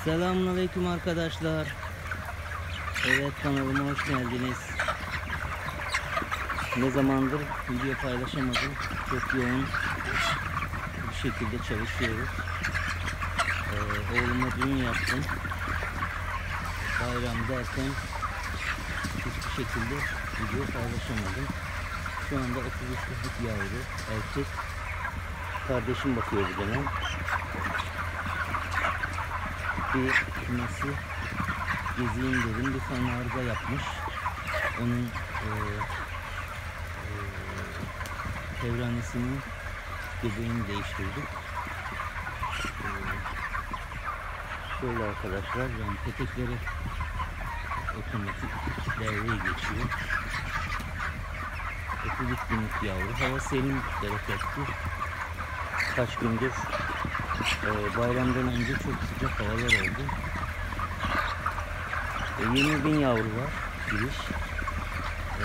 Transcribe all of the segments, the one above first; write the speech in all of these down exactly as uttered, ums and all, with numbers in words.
Selamünaleyküm arkadaşlar. Evet, kanalıma hoş geldiniz. Ne zamandır video paylaşamadım. Çok yoğun bir şekilde çalışıyoruz. Ee, oğluma düğün yaptım. Bayram derken hiçbir şekilde video paylaşamadım. Şu anda otuz üç kızlık yavru erkek. Kardeşim bakıyor bir dönem. Bir kümesi gezeyim dedim. Bir tane arıza yapmış. Onun e, e, devranesini, göbeğini değiştirdik. E, şöyle arkadaşlar, yani petekleri otomatik devreye geçiyor. otuz üç günlük yavru. Hava serin, bereketli. Kaç gündür e, bayramdan önce çok sıcak havalar oldu. E, yirmi bin yavru var giriş. E,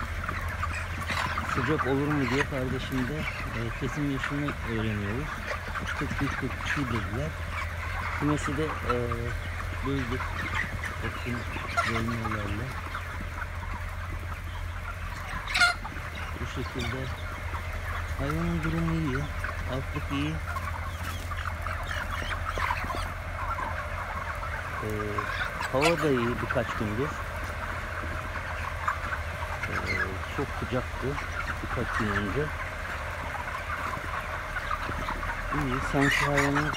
sıcak olur mu diye kardeşimde e, kesim yaşını öğreniyoruz. kırk bir kırk iki dediler. Kümesi de e, böldük. Bakın bölmelerle. Bu şekilde hayvanın durumu iyi. Altlık iyi. Ee, hava da iyi birkaç gündür. Ee, çok sıcaktı birkaç gün önce. İyi, sanki hayvanın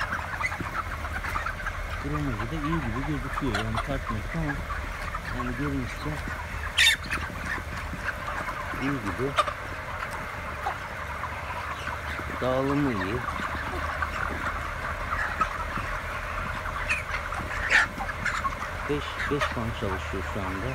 durumu da iyi gibi gözüküyor. Yani tartmak ama yani görünüşte iyi gibi. Dağılımı iyi. beş beş kan çalışıyor şu anda.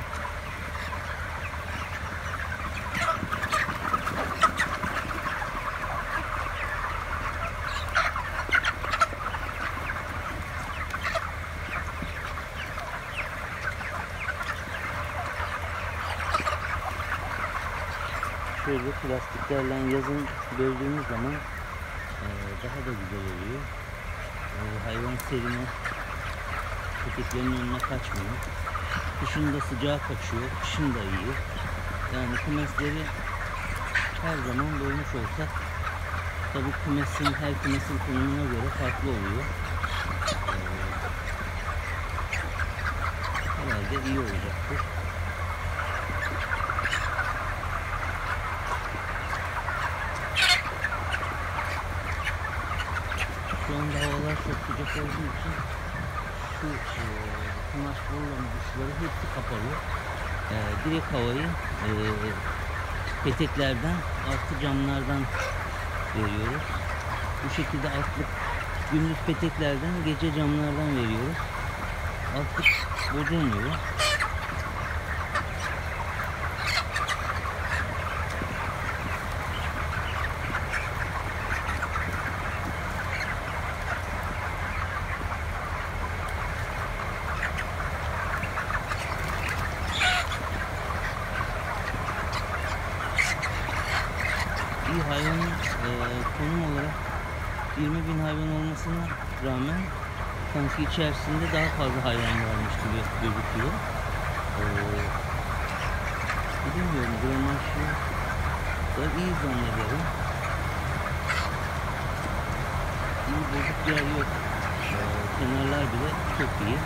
Şöyle plastiklerle yazın böldüğümüz zaman e, daha da güzel oluyor. E, hayvan serine, peteklerin önüne kaçmıyor. Kışın da sıcağı kaçıyor. Kışın da iyi. Yani kümesleri her zaman doymuş olsak, tabi kümesin, her kümesin konumuna göre farklı oluyor. Ee, herhalde iyi olacaktır. Şu anda havalar çok sıcak olduğu için şu e, kumaş boruların uçları hepsi kapalı. E, direkt havayı e, peteklerden artı camlardan veriyoruz. Bu şekilde altlık gündüz peteklerden, gece camlardan veriyoruz. Altlık bozulmuyor. İyi, hayvanın e, konum olarak yirmi bin hayvan olmasına rağmen sanki içerisinde daha fazla hayvan varmış gibi gözüküyor. E, bilmiyorum, gramajı da iyi zannederim. İyi, bozuk yer yok. E, kenarlar bile çok iyi.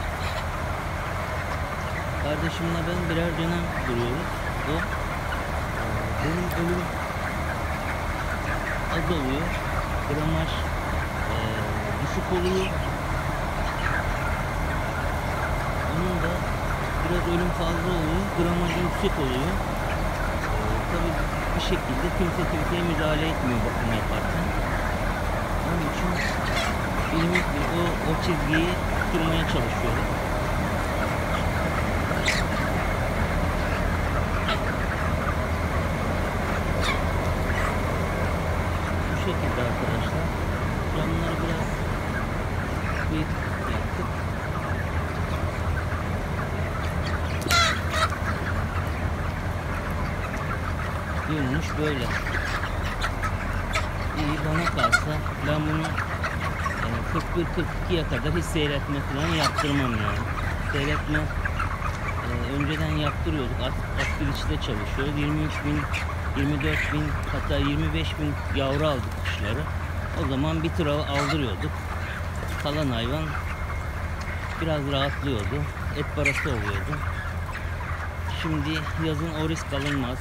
Kardeşimle ben birer dönem duruyoruz. O e, benim ölüm az oluyor. Gramaj e, düşük oluyor. Onun da biraz ölüm fazla oluyor. Gramajı yüksek oluyor. E, tabii bir şekilde kimse kimseye müdahale etmiyor bakım yaparken. Onun için benim o, o çizgiyi tutturmaya çalışıyorum. Bu şekilde arkadaşlar. Camları biraz büyük yaptık. Görünüş böyle. İyi, bana kalsa ben bunu e, kırk bir kırk ikiye kadar hiç seyretme falan yaptırmam yani. Seyretme e, önceden yaptırıyorduk. At, at bilinçte çalışıyor. yirmi üç bin, yirmi dört bin, hatta yirmi beş bin yavru aldık kuşları. O zaman bir tıra aldırıyorduk. Kalan hayvan biraz rahatlıyordu. Et parası oluyordu. Şimdi yazın o risk alınmaz.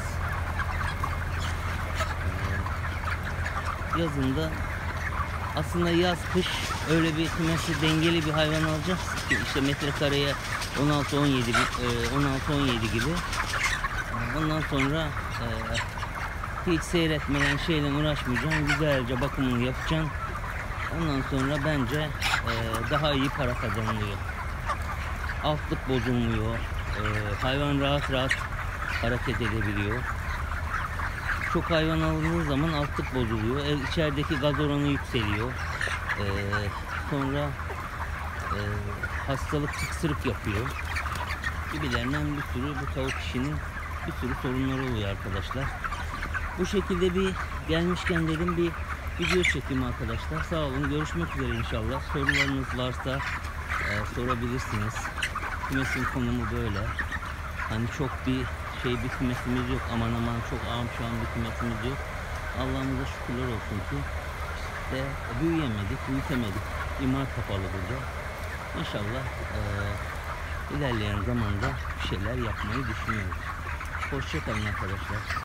Ee, yazında aslında yaz kış öyle bir kümesi dengeli bir hayvan alacaksın ki işte metrekareye on altı on yedi on altı on yedi gibi. Ondan sonra e, hiç seyretmeden şeyle uğraşmayacaksın. Güzelce bakımını yapacaksın. Ondan sonra bence e, daha iyi para kazanılıyor. Altlık bozulmuyor. E, hayvan rahat rahat hareket edebiliyor. Çok hayvan alındığı zaman altlık bozuluyor. E, içerideki gaz oranı yükseliyor. E, sonra e, hastalık tıksırık yapıyor. Gibilerinden bir sürü bu tavuk işinin bir sürü sorunları oluyor arkadaşlar. Bu şekilde bir gelmişken dedim bir video çekeyim arkadaşlar. Sağ olun. Görüşmek üzere inşallah. Sorularınız varsa e, sorabilirsiniz. Kümesin konumu böyle. Hani çok bir şey bir kümesimiz yok. Aman aman çok ağam şu an bir kümesimiz yok. Allah'ımıza şükürler olsun ki işte büyüyemedik, büyütemedik. İmar kapalı burada. İnşallah e, ilerleyen zamanda bir şeyler yapmayı düşünüyoruz. Hoşça kalın arkadaşlar.